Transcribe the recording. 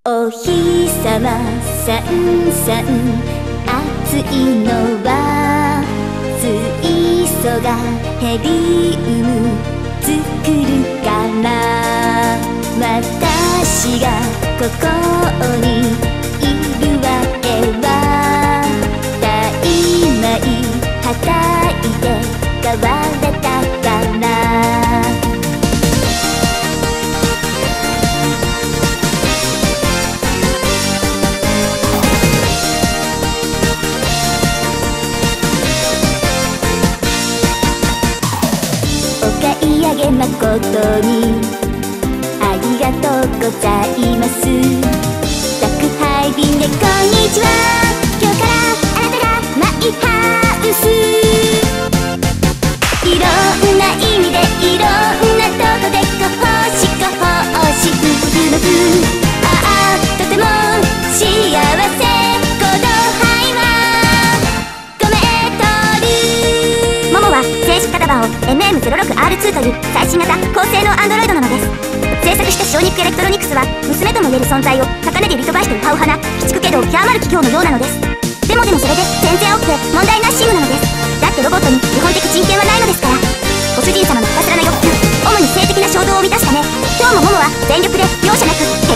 お日さまさんさん暑いのは水素がヘリウム作るから私がここにいるわけは大枚叩いて変われたからお買い上げ誠にありがとうございます宅配便でこんにちは今日からあなたがマイハウスいろんな意味でいろんなとこでご奉仕ご奉仕ブルのブああとても幸せこの灰はごめとるももは正式型番を MM06R2 という最新型高性能 Android なのです制作したシオニックエレクトロニクスは娘とも言える存在を高値で売り飛ばしてウハウハな鬼畜けど極まる企業のようなのですでもそれで全然 OK 問題なしムなのですだってロボットに基本的人権はないのですからご主人様のひたすらな欲求主に性的な衝動を満たすため今日もももは全力で容赦なく